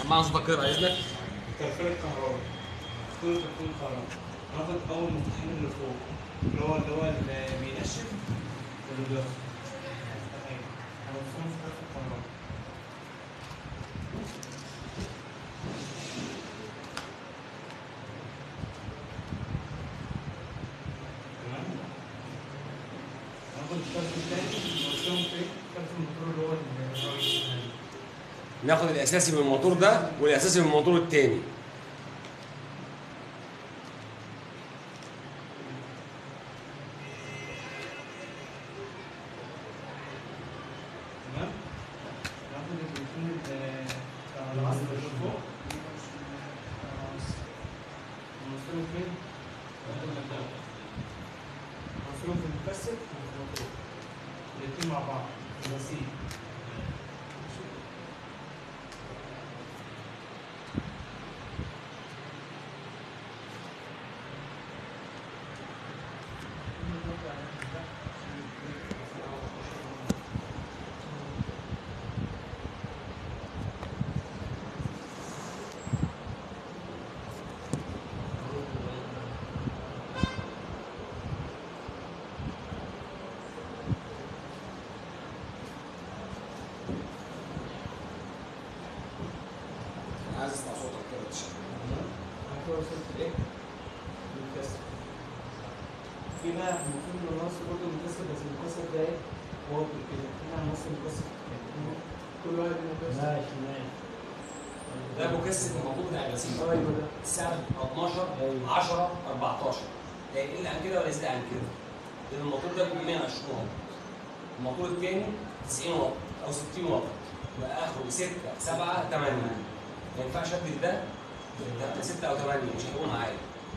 سمعنا صوتك كده بعد اذنك. ترفيه الكهرباء. كل ترفيه الكهرباء. ناخد اول مفتاحين اللي فوق اللي بينشف واللي بيطفي. هنوصلهم في ترفيه الكهرباء. تمام؟ ناخد الطرف التاني نوصلهم في طرف الموتور اللي هو الرئيسي. ناخد الاساسي من الموتور ده والاساسي من الموتور الثاني. تمام؟ ناخد البروتين بتاع العصر اللي فوق نوصله فين؟ نوصله في المكثف وفي الموتور الاتنين مع بعض الوسيط. عايز اسمع صوتك كده تشتغل. كده وصلت لايه؟ المكثف. في بقى المفروض ان نوصل برضه المكثف بس المكثف ده ايه؟ واطي كده. احنا هنوصل المكثف كل واحد له مكثف. ماشي. ده مكثف الموتور بتاع الغسيل. ايوه ده. السعر 12 10 14. لا يقل عن كده ولا يزيد عن كده. لان الموتور ده بيبقى 120 واط. الموتور الثاني 90 واط او 60 واط. يبقى اخره 6 7 8. ما ينفعش ابدل ده 6 او 8 مش هيقوم معايا.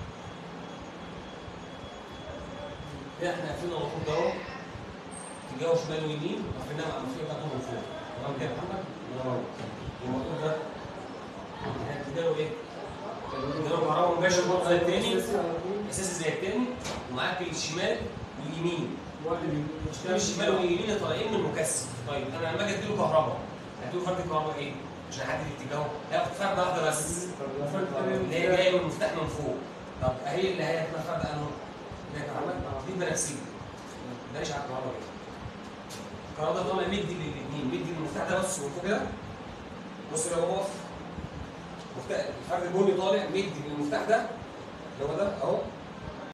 كده احنا قافلين الموتور ده اهو اتجاهه شمال ويمين وقفلناه مع المفروض بتاعته من فوق. تمام كده يا محمد؟ الموتور ده اتجاهه ايه؟ اتجاهه كهرباء مباشر برضه زي التاني اساسي زي التاني ومعاك الشمال واليمين. الشمال واليمين طالعين من المكثف. طيب انا لما اجي اديله كهرباء هديله فرد الكهرباء ايه؟ عشان احدد اتجاهه هياخد فرده واحده بس اللي هي جايه من المفتاح من فوق. طب اهي اللي هي هتبقى فرده انه اللي هي كهرباء دي بنفسجي. بلاش على الكهرباء كده. الكهرباء طالع مدي للاثنين مدي للمفتاح ده بس من فوق كده. بص لو هو الفرد البني طالع مدي للمفتاح ده اللي هو ده اهو